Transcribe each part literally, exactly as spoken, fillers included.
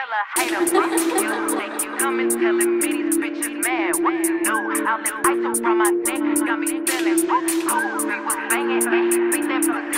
Tell a hater, fuck you. Think you coming, telling me these bitches mad. What you know? I'll let ice around my neck. Got me feeling so cold. We was banging and he beat that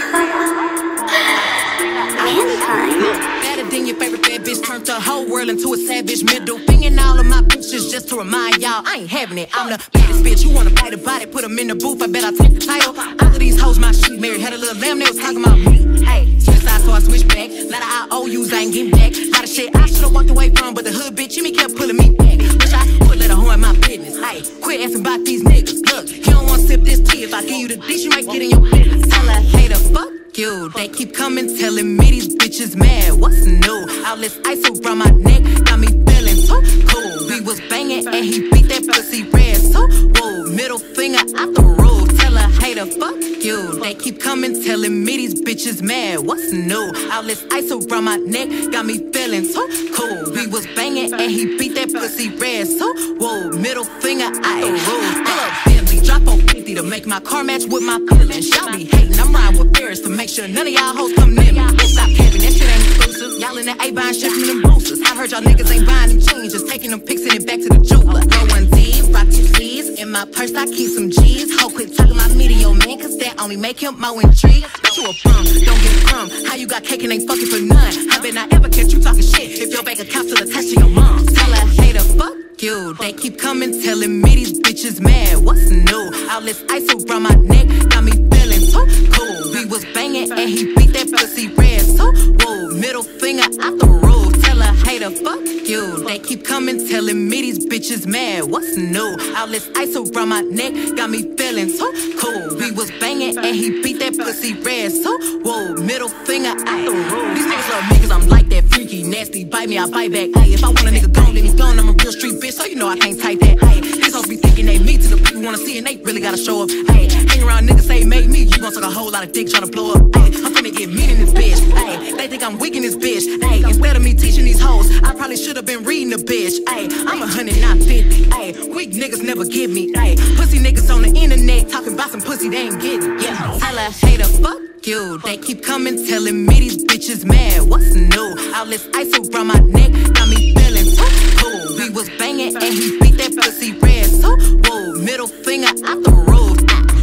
pussy. Better than your favorite bad bitch. Turned the whole world into a savage. Middle finger in all of my bitches just to remind y'all I ain't having it. I'm the baddest bitch. You wanna fight about it? Put them in the booth. I bet I take the title. All of these hoes my shit. Mary had a little lamb. They was talking about me. Hey, switch sides so I switch back. Lot of I O Us I ain't getting back. Lot of shit I should've walked away from, but the hood bitch Jimmy kept pulling me back. Wish I would let her hoe in my business. Hey, quit asking about these niggas. Look, you don't wanna sip this tea. If I give you the dish, you might get in your business. Tell a hater, fuck you. They keep coming, telling me these bitches mad. What's new? All this ice around my neck got me feeling so cool. We was banging and he beat that pussy red. So whoa, middle finger out the roof. Tell a hater, fuck you. They keep coming, telling me these bitches mad. What's new? All this ice around my neck got me feeling so cool. We was banging and he beat that pussy red. So whoa, middle finger out the roof. Pull up Bentley, drop on fifty to make my car match with my feelings. Y'all be hating, I'm riding with Ferris to make sure none of y'all hoes come near me. Stop capping, that shit ain't exclusive. Y'all in the A buying shit from them boosters. I heard y'all niggas ain't buying them jeans, just taking them pics and it back to the jeweler. Throwing D's, rock two C's. In my purse I keep some G's. Ho, quit talking my media man, cause that only make him more intrigued. Bet you a bum, don't get a crumb. How you got cake and ain't fucking for none? I bet not ever catch you talking shit if your bank account's still attached to your mom. Tell a hater, fuck you. They keep coming, telling me these bitches mad. What's new? All this ice around my neck got me feeling so cool. We was banging and he beat that pussy red. So whoa, middle finger out the roof. Tell a hater, fuck you. They keep coming, telling me these bitches mad. What's new? All this ice around my neck got me feeling so cool. We was banging and he beat that pussy red. So whoa, middle finger out the roof. These niggas love me cause I'm like that freaky, nasty. Bite me, I bite back. Ay, if I want a nigga gone, then he's gone. I'm a real street bitch, so you know I can't type that. Ay, these hoes be thinking they me to the people wanna see and they really gotta show up. Ay, hang around niggas say made me, you gon' suck a whole lot of dick tryna blow up. Ay, I'm finna get mean in this bitch. Ay, they think I'm weak in this bitch. Ay, instead of me teaching these hoes, I probably should've been reading the bitch. Ay, I'm a hundred, not fifty. Ay, weak niggas never give me. Ay, pussy niggas on the internet talking about some pussy they ain't getting. Yeah, tell a hater, fuck you. They keep coming, telling me these bitches mad. What's new? All this ice around my neck got me feeling so cool. We was banging and he beat that pussy red. So whoa, middle finger out the roof.